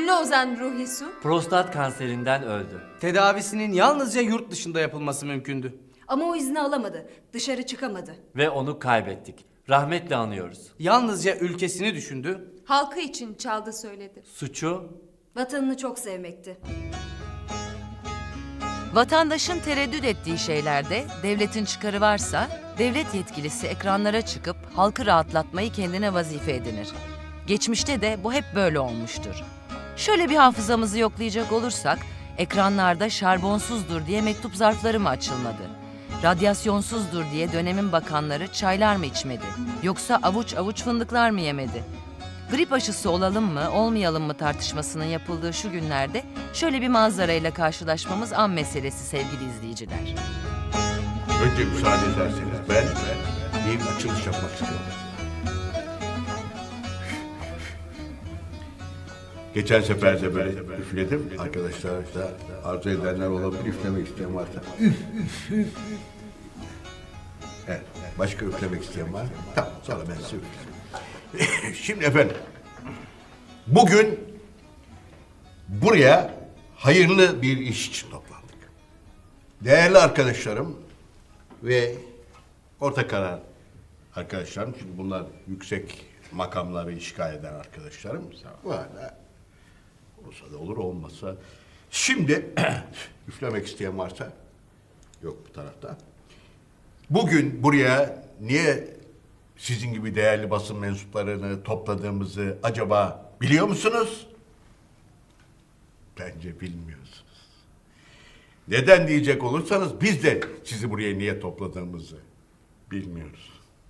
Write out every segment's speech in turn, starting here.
Ünlü ozan Ruhi Su prostat kanserinden öldü. Tedavisinin yalnızca yurt dışında yapılması mümkündü. Ama o izni alamadı. Dışarı çıkamadı. Ve onu kaybettik. Rahmetle anıyoruz. Yalnızca ülkesini düşündü. halkı için çaldı söyledi. Suçu Vatanını çok sevmekti. Vatandaşın tereddüt ettiği şeylerde devletin çıkarı varsa, devlet yetkilisi ekranlara çıkıp halkı rahatlatmayı kendine vazife edinir. Geçmişte de bu hep böyle olmuştur. Şöyle bir hafızamızı yoklayacak olursak, ekranlarda şarbonsuzdur diye mektup zarfları mı açılmadı? Radyasyonsuzdur diye dönemin bakanları çaylar mı içmedi? Yoksa avuç avuç fındıklar mı yemedi? Grip aşısı olalım mı, olmayalım mı tartışmasının yapıldığı şu günlerde şöyle bir manzarayla karşılaşmamız an meselesi sevgili izleyiciler. Önce müsaade ederseniz ben bir açılış yapmak istiyorum. Geçen sefer de böyle üfledim. Arkadaşlar da arzu edenler olabilir, üflemek isteyen varsa. Evet, başka üflemek isteyen var. Tamam, sonra ben size üfleyeyim. Şimdi efendim, bugün buraya hayırlı bir iş için toplandık. Değerli arkadaşlarım ve orta karar arkadaşlarım, çünkü bunlar yüksek makamları işgal eden arkadaşlarım. Bu arada olsa da olur, olmasa. Şimdi üflemek isteyen varsa, yok bu tarafta. Bugün buraya niye sizin gibi değerli basın mensuplarını topladığımızı acaba biliyor musunuz? Bence bilmiyorsunuz. Neden diyecek olursanız biz de sizi buraya niye topladığımızı bilmiyoruz.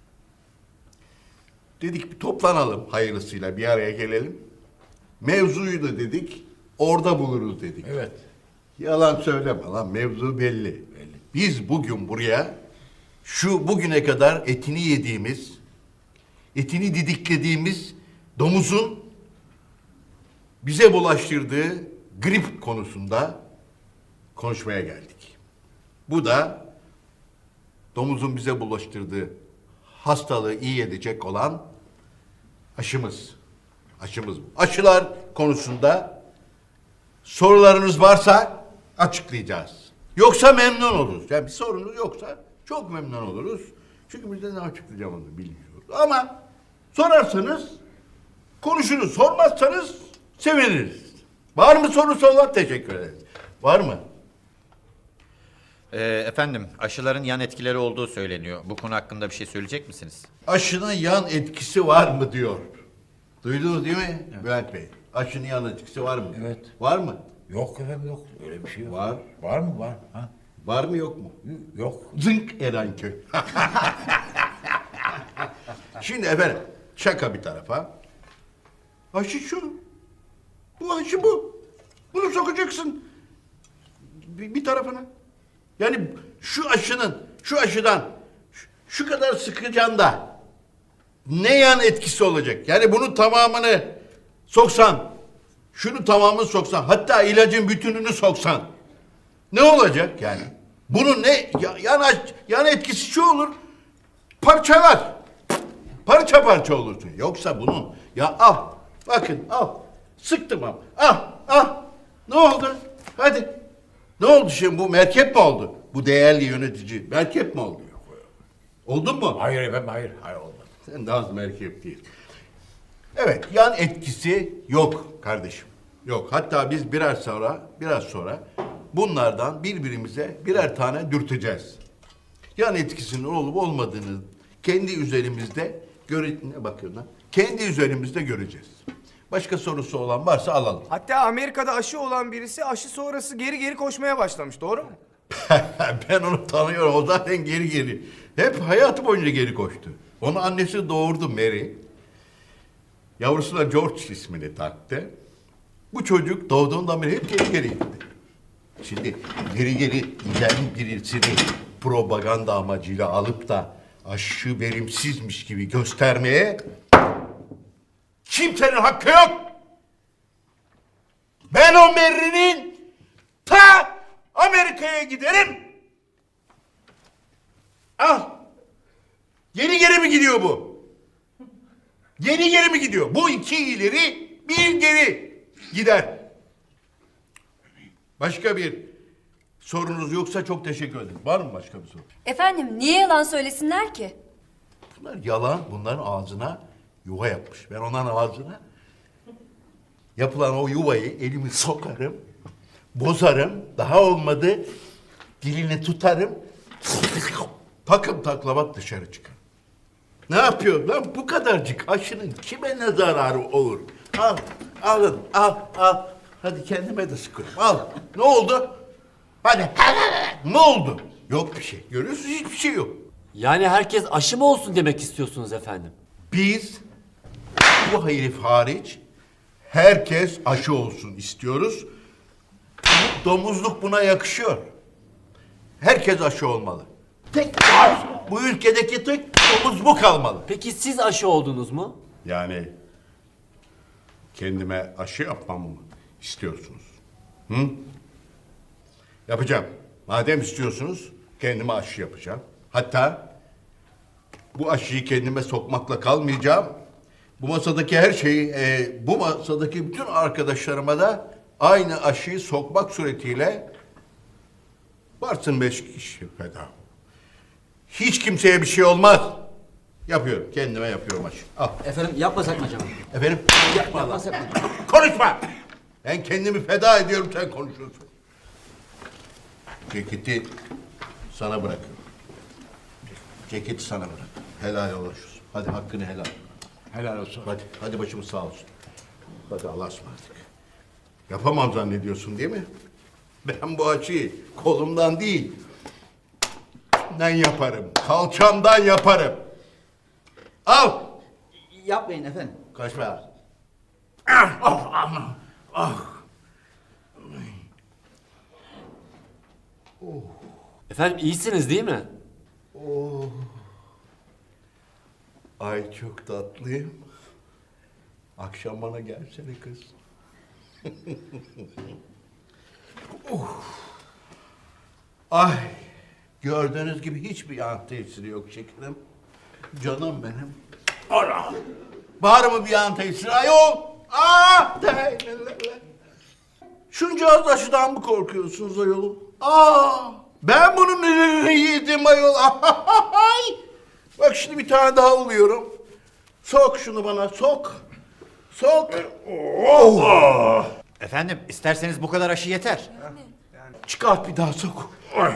Dedik bir toplanalım hayırlısıyla, bir araya gelelim. Mevzuyu da dedik orada buluruz dedik. Evet. Yalan söyleme lan, mevzu belli. Biz bugün buraya şu bugüne kadar etini yediğimiz, etini didiklediğimiz domuzun bize bulaştırdığı grip konusunda konuşmaya geldik. Bu da domuzun bize bulaştırdığı hastalığı iyi edecek olan aşımız. Aşımız bu. Aşılar konusunda sorularınız varsa açıklayacağız. Yoksa memnun oluruz. Yani bir sorunuz yoksa çok memnun oluruz. Çünkü biz de ne açıklayacağımızı bilmiyoruz. Ama sorarsanız konuşuruz. Sormazsanız seviniriz. Var mı sorusu olan? Teşekkür ederiz. Var mı? Efendim, aşıların yan etkileri olduğu söyleniyor. Bu konu hakkında bir şey söyleyecek misiniz? Aşının yan etkisi var mı diyor. Duydunuz değil mi Bülent Bey? Aşının yan etkisi var mı? Evet. Var mı? Yok efendim, yok. Öyle bir şey yok. Var. Var mı? Var. Ha? Var mı yok mu? Yok. Zınk Erenköy. Şimdi efendim şaka bir tarafa. Aşı şu. Bu aşı bu. Bunu sokacaksın bir tarafına. Yani şu aşıdan şu kadar sıkacaksın da ne yan etkisi olacak? Yani bunun tamamını soksan, şunu tamamını soksan, hatta ilacın bütününü soksan ne olacak yani? Bunun ne yan etkisi şu olur, parçalar. Parça parça olursun. Yoksa bunun ya al, bakın al, sıktım ama al. Ne oldu? Hadi. Ne oldu şimdi, bu merkep mi oldu? Bu değerli yönetici merkep mi oldu? Oldun mu? Hayır efendim, hayır. Hayır olmadı. Sen de az merkep değil. Evet, yan etkisi yok kardeşim. Yok. Hatta biz biraz sonra bunlardan birbirimize birer tane dürteceğiz. Yan etkisinin olup olmadığını kendi üzerimizde ne bakıyorsun lan? Kendi üzerimizde göreceğiz. Başka sorusu olan varsa alalım. Hatta Amerika'da aşı olan birisi aşı sonrası geri koşmaya başlamış, doğru mu? Ben onu tanıyorum. O zaten geri. Hep hayatı boyunca geri koştu. Onun annesi doğurdu Mary. Yavrusuna George ismini taktı. Bu çocuk doğduğundan beri hep geri gitti. Şimdi geri giden birisini propaganda amacıyla alıp da aşı verimsizmiş gibi göstermeye kimsenin hakkı yok. Ben o Mary'nin ta Amerika'ya giderim. Al. Geri mi gidiyor bu? Geri mi gidiyor? Bu iki ileri bir geri. Gider. Başka bir sorunuz yoksa çok teşekkür ederim. Var mı başka bir soru? Efendim niye yalan söylesinler ki? Bunlar yalan, bunların ağzına yuva yapmış. Ben onların ağzına yapılan o yuvayı elimi sokarım, bozarım, daha olmadı dilini tutarım, takım taklavat dışarı çıkar. Ne yapıyor lan bu kadarcık aşının kime ne zararı olur? Al, alın, al. Hadi kendime de sıkıyorum, al. Ne oldu? Hadi, ne oldu? Yok bir şey, görüyorsunuz hiçbir şey yok. Yani herkes aşı mı olsun demek istiyorsunuz efendim? Biz bu herif hariç herkes aşı olsun istiyoruz. Domuzluk buna yakışıyor. Herkes aşı olmalı. Bu ülkedeki tek domuz bu kalmalı. Peki siz aşı oldunuz mu? Yani kendime aşı yapmamı mı istiyorsunuz? Hı? Yapacağım. Madem istiyorsunuz kendime aşı yapacağım. Hatta bu aşıyı kendime sokmakla kalmayacağım. Bu masadaki her şeyi, bu masadaki bütün arkadaşlarıma da aynı aşıyı sokmak suretiyle varsın 5 kişi feda. Hiç kimseye bir şey olmaz. Yapıyorum, kendime yapıyorum aşı. Al. Efendim yapmasak mı acaba? Efendim? Yapmasak mı? Konuşma! Ben kendimi feda ediyorum, sen konuşuyorsun. Ceketi sana bırakıyorum. Ceketi sana bırak. Helal olsun. Hadi hakkını helal. Helal olsun. Hadi başımız sağ olsun. Hadi Allah'a ısmarladık. Yapamam zannediyorsun değil mi? Ben bu aşıyı kolumdan değil, ben yaparım. Kalçamdan yaparım. Al! Yapmayın efendim. Kaçma. Efendim iyisiniz değil mi? Ay çok tatlıyım. Akşam bana gelsene kız. Ay, gördüğünüz gibi hiçbir yan tesiri yok şekerim. Canım benim. Ana! Var mı bir yan tesiri ayol? Şunca az aşıdan mı korkuyorsunuz ayol? Ben bunun nelerini yedim ayol. Ay! Bak şimdi bir tane daha alıyorum. Sok şunu bana, sok. Sok. Efendim isterseniz bu kadar aşı yeter. Çıkart bir daha sok.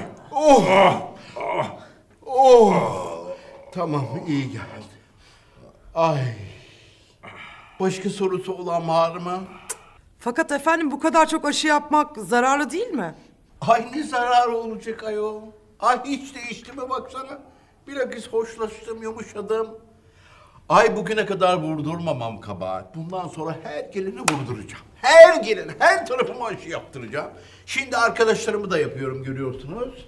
Tamam, iyi geldi. Ay. Başka sorusu olan var mı? Fakat efendim bu kadar çok aşı yapmak zararlı değil mi? Ay ne zararı olacak ayol? Ay hiç değişti baksana. Bilakis hoşlaştım, yumuşadım. Ay bugüne kadar vurdurmamam kabahat. Bundan sonra her geleni vurduracağım. Her gelin, her tarafıma aşı yaptıracağım. Şimdi arkadaşlarımı da yapıyorum, görüyorsunuz.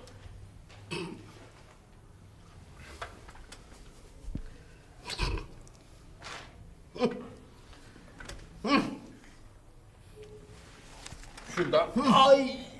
Şurada. Ay.